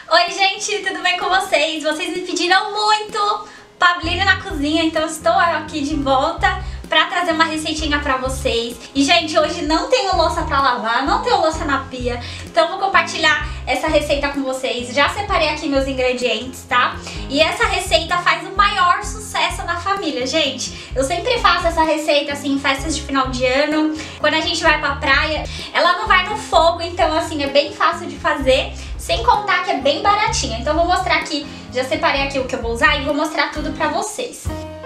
Oi gente, tudo bem com vocês? Vocês me pediram muito Pablina na cozinha, então eu estou aqui de volta pra trazer uma receitinha pra vocês. E gente, hoje não tenho louça pra lavar, não tenho louça na pia, então eu vou compartilhar essa receita com vocês. Já separei aqui meus ingredientes, tá? E essa receita faz o maior sucesso na família, gente. Eu sempre faço essa receita assim em festas de final de ano, quando a gente vai pra praia. Ela não vai no fogo, então assim, é bem fácil de fazer. Sem contar que é bem baratinha. Então eu vou mostrar aqui, já separei aqui o que eu vou usar e vou mostrar tudo pra vocês.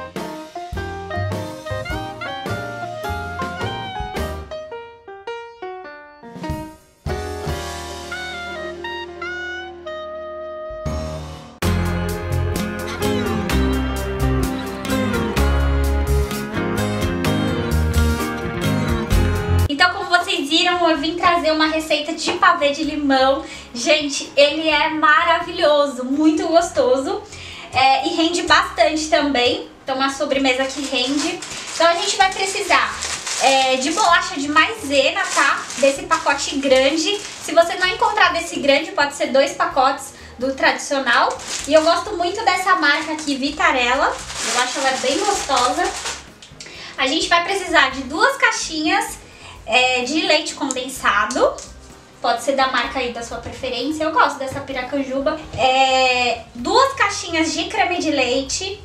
Então, como vocês viram, eu vim trazer uma receita de pavê de limão. Gente, ele é maravilhoso, muito gostoso e rende bastante também. Então, uma sobremesa que rende. Então, a gente vai precisar de bolacha de maisena, tá? Desse pacote grande. Se você não encontrar desse grande, pode ser 2 pacotes do tradicional. E eu gosto muito dessa marca aqui, Vitarella. Eu acho ela bem gostosa. A gente vai precisar de 2 caixinhas de leite condensado, pode ser da marca aí da sua preferência. Eu gosto dessa Piracanjuba. 2 caixinhas de creme de leite.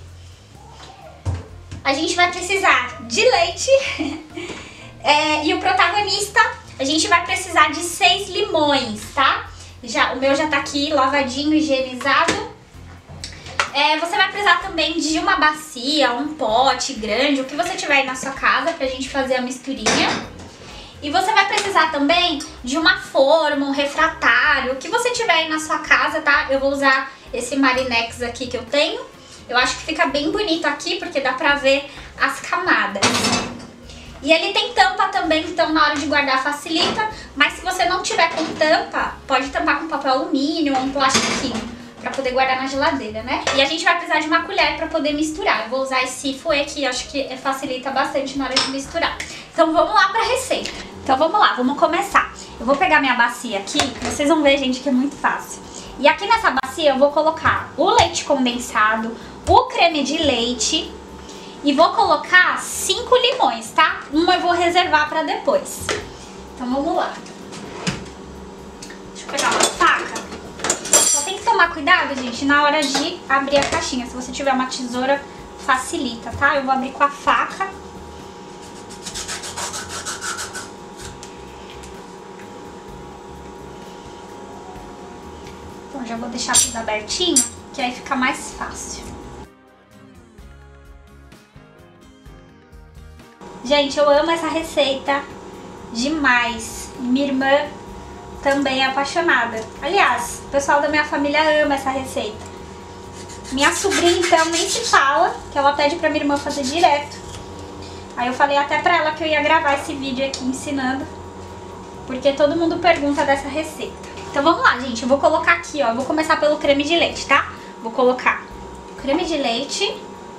A gente vai precisar de leite e o protagonista, a gente vai precisar de 6 limões, tá? O meu já tá aqui lavadinho, higienizado. Você vai precisar também de uma bacia, um pote grande, o que você tiver aí na sua casa pra gente fazer a misturinha. E você vai precisar também de uma forma, um refratário, o que você tiver aí na sua casa, tá? Eu vou usar esse Marinex aqui que eu tenho. Eu acho que fica bem bonito aqui, porque dá pra ver as camadas. E ele tem tampa também, então na hora de guardar facilita. Mas se você não tiver com tampa, pode tampar com papel alumínio ou um plastiquinho, pra poder guardar na geladeira, né? E a gente vai precisar de uma colher pra poder misturar. Eu vou usar esse fouet que acho que facilita bastante na hora de misturar. Então vamos lá pra receita. Então vamos lá, vamos começar. Eu vou pegar minha bacia aqui, vocês vão ver, gente, que é muito fácil. E aqui nessa bacia eu vou colocar o leite condensado, o creme de leite e vou colocar 5 limões, tá? Um eu vou reservar pra depois. Então vamos lá. Deixa eu pegar uma faca. Só tem que tomar cuidado, gente, na hora de abrir a caixinha. Se você tiver uma tesoura, facilita, tá? Eu vou abrir com a faca. Então já vou deixar tudo abertinho, que aí fica mais fácil. Gente, eu amo essa receita demais. Minha irmã também é apaixonada. Aliás, o pessoal da minha família ama essa receita. Minha sobrinha, então, nem se fala, que ela pede pra minha irmã fazer direto. Aí eu falei até pra ela que eu ia gravar esse vídeo aqui ensinando, porque todo mundo pergunta dessa receita. Então vamos lá, gente. Eu vou colocar aqui, ó. Eu vou começar pelo creme de leite, tá? Vou colocar creme de leite,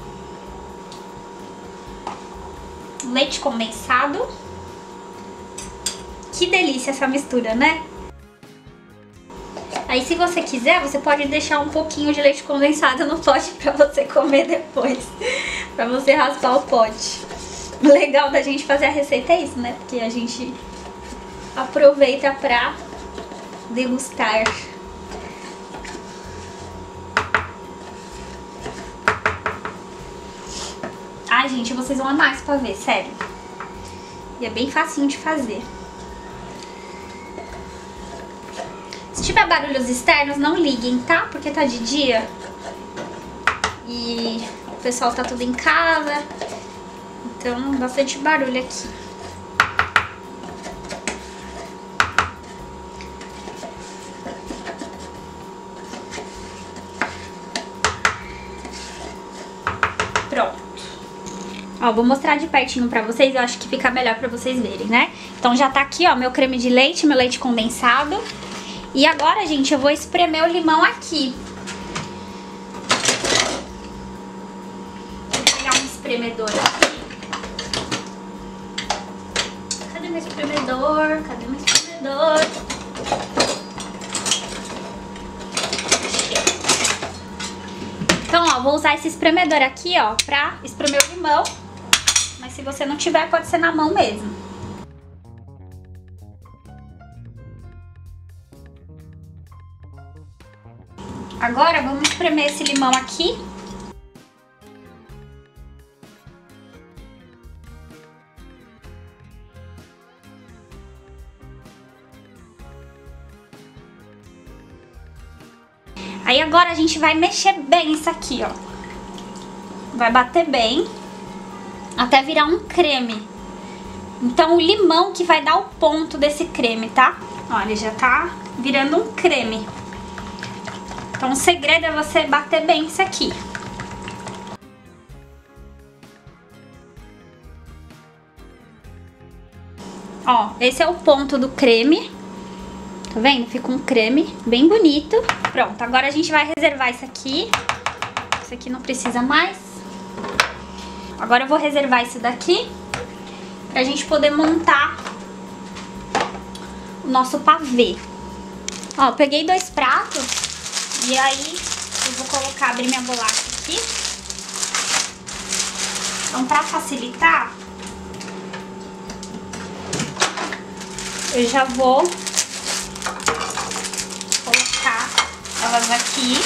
leite condensado. Que delícia essa mistura, né? Aí se você quiser, você pode deixar um pouquinho de leite condensado no pote pra você comer depois. Pra você raspar o pote. O legal da gente fazer a receita é isso, né? Porque a gente aproveita pra degustar. Ai, gente, vocês vão amar esse pavê, sério. E é bem facinho de fazer. Se tiver barulhos externos, não liguem, tá? Porque tá de dia e o pessoal tá tudo em casa, então bastante barulho aqui. Pronto. Ó, vou mostrar de pertinho pra vocês, eu acho que fica melhor pra vocês verem, né? Então já tá aqui, ó, meu creme de leite, meu leite condensado. E agora, gente, eu vou espremer o limão aqui. Vou pegar um espremedor aqui. Cadê meu espremedor? Cadê meu espremedor? ó, vou usar esse espremedor aqui, ó, pra espremer o limão. Mas se você não tiver, pode ser na mão mesmo. Agora vamos espremer esse limão aqui. Aí agora a gente vai mexer bem isso aqui, ó. Vai bater bem até virar um creme. Então o limão que vai dar o ponto desse creme, tá? Olha, já tá virando um creme. Então o segredo é você bater bem isso aqui. Ó, esse é o ponto do creme. Tá vendo? Fica um creme bem bonito. Pronto, agora a gente vai reservar isso aqui. Isso aqui não precisa mais. Agora eu vou reservar isso daqui pra gente poder montar o nosso pavê. Ó, eu peguei 2 pratos e aí eu vou colocar, abrir minha bolacha aqui. Então, pra facilitar, eu já vou colocar elas aqui.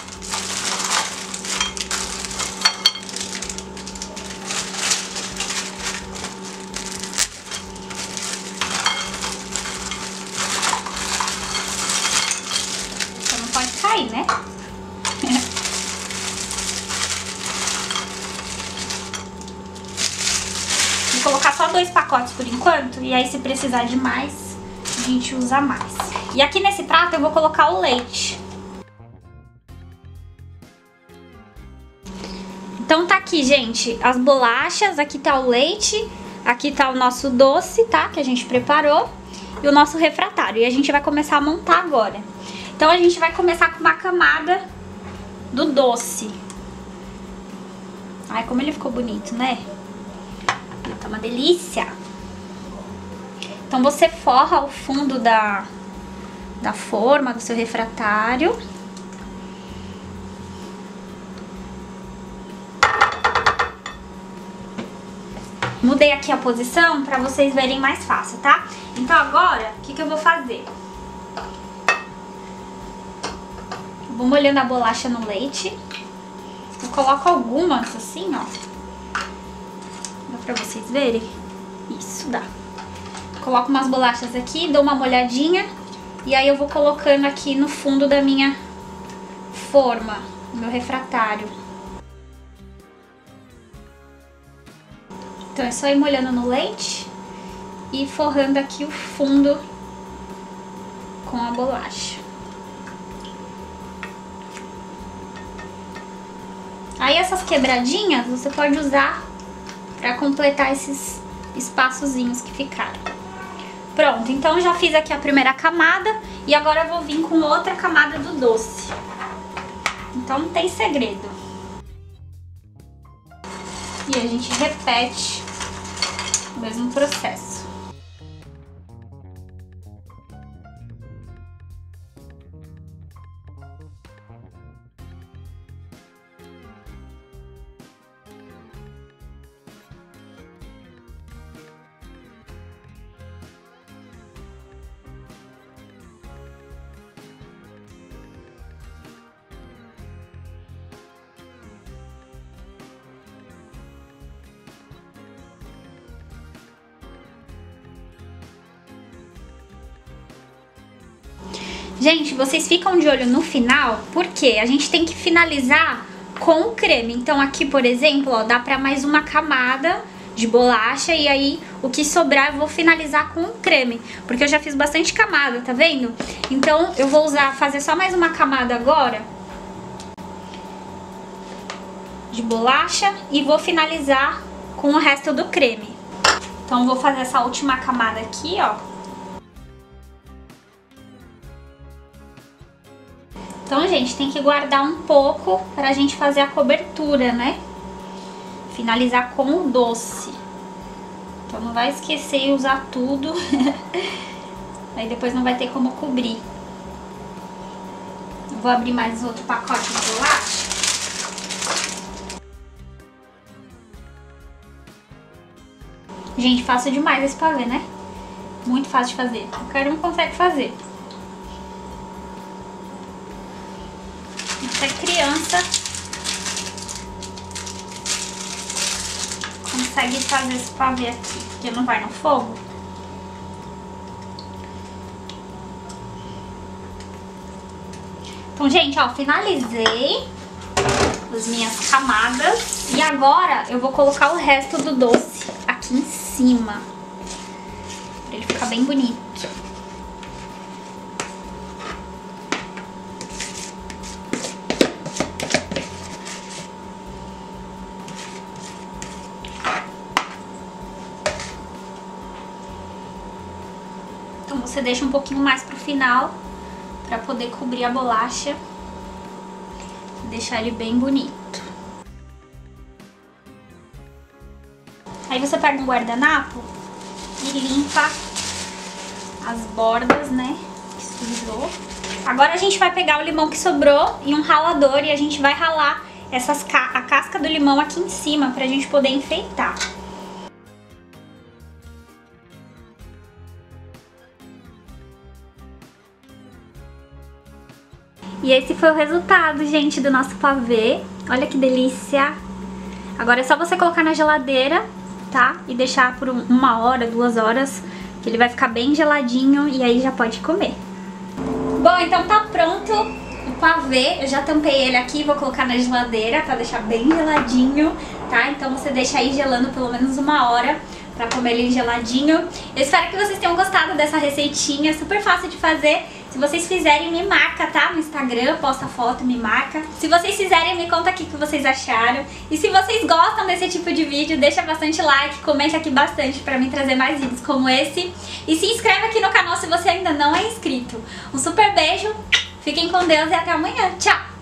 Então não pode cair, né? Vou colocar só 2 pacotes por enquanto, e aí se precisar de mais, a gente usa mais. E aqui nesse prato eu vou colocar o leite. Então tá aqui, gente, as bolachas, aqui tá o leite, aqui tá o nosso doce, tá? Que a gente preparou, e o nosso refratário. E a gente vai começar a montar agora. Então a gente vai começar com uma camada do doce. Ai, como ele ficou bonito, né? Tá uma delícia. Então você forra o fundo da forma do seu refratário. Mudei aqui a posição pra vocês verem mais fácil, tá? Então agora, o que eu vou fazer? Eu vou molhando a bolacha no leite. Eu coloco algumas assim, ó. Dá pra vocês verem? Isso, dá. Coloco umas bolachas aqui, dou uma molhadinha. E aí eu vou colocando aqui no fundo da minha forma, do meu refratário. Então é só ir molhando no leite e forrando aqui o fundo com a bolacha. Aí essas quebradinhas você pode usar para completar esses espaçozinhos que ficaram. Pronto, então já fiz aqui a primeira camada e agora eu vou vir com outra camada do doce. Então não tem segredo. E a gente repete o mesmo processo. Gente, vocês ficam de olho no final, porque a gente tem que finalizar com o creme. Então aqui, por exemplo, ó, dá pra mais uma camada de bolacha e aí o que sobrar eu vou finalizar com o creme. Porque eu já fiz bastante camada, tá vendo? Então eu vou fazer só mais uma camada agora de bolacha e vou finalizar com o resto do creme. Então vou fazer essa última camada aqui, ó. Então, gente, tem que guardar um pouco pra gente fazer a cobertura, né? Finalizar com o doce. Então, não vai esquecer e usar tudo. Aí depois não vai ter como cobrir. Eu vou abrir mais outro pacote de bolacha. Gente, fácil demais esse pavê, né? Muito fácil de fazer. Qualquer um consegue fazer. Até criança consegue fazer esse pavê aqui, porque não vai no fogo. Então, gente, ó, finalizei as minhas camadas. E agora eu vou colocar o resto do doce aqui em cima, pra ele ficar bem bonito. Então você deixa um pouquinho mais pro final pra poder cobrir a bolacha e deixar ele bem bonito. Aí você pega um guardanapo e limpa as bordas, né, que sujou. Agora a gente vai pegar o limão que sobrou e um ralador e a gente vai ralar a casca do limão aqui em cima pra gente poder enfeitar. E esse foi o resultado, gente, do nosso pavê. Olha que delícia! Agora é só você colocar na geladeira, tá? E deixar por 1 hora, 2 horas, que ele vai ficar bem geladinho e aí já pode comer. Bom, então tá pronto o pavê. Eu já tampei ele aqui, vou colocar na geladeira pra deixar bem geladinho, tá? Então você deixa aí gelando pelo menos 1 hora pra comer ele geladinho. Eu espero que vocês tenham gostado dessa receitinha, super fácil de fazer. Se vocês fizerem, me marca, tá? No Instagram, posta foto, me marca. Se vocês fizerem, me conta aqui o que vocês acharam. E se vocês gostam desse tipo de vídeo, deixa bastante like, comente aqui bastante pra mim trazer mais vídeos como esse. E se inscreve aqui no canal se você ainda não é inscrito. Um super beijo, fiquem com Deus e até amanhã. Tchau!